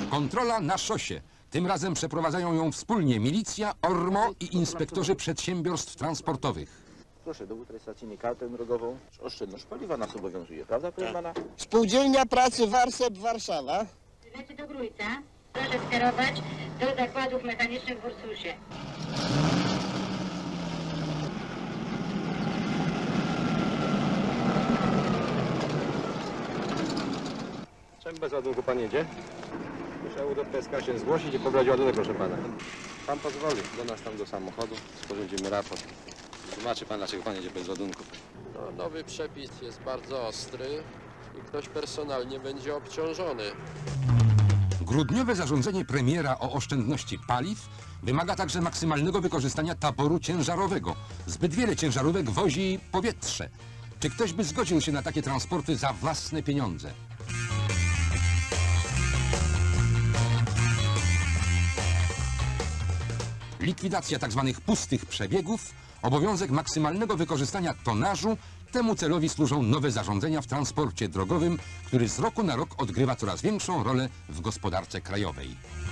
Kontrola na szosie. Tym razem przeprowadzają ją wspólnie milicja, ORMO i inspektorzy przedsiębiorstw transportowych. Proszę dowód rejestracyjny, kartę drogową. Oszczędność paliwa nas obowiązuje, prawda, proszę pana? Spółdzielnia Pracy Warsep Warszawa. Leci do Grójca. Proszę skierować do zakładów mechanicznych w Ursusie. Czym bez ładunku pan jedzie? Musiał do PSK się zgłosić i pobrać ładunek, proszę pana. Pan pozwoli do nas tam do samochodu, sporządzimy raport. Zobaczy pan, dlaczego pan jedzie bez ładunku. No, nowy przepis jest bardzo ostry i ktoś personalnie będzie obciążony. Grudniowe zarządzenie premiera o oszczędności paliw wymaga także maksymalnego wykorzystania taboru ciężarowego. Zbyt wiele ciężarówek wozi powietrze. Czy ktoś by zgodził się na takie transporty za własne pieniądze? Likwidacja tzw. pustych przebiegów, obowiązek maksymalnego wykorzystania tonażu, temu celowi służą nowe zarządzenia w transporcie drogowym, który z roku na rok odgrywa coraz większą rolę w gospodarce krajowej.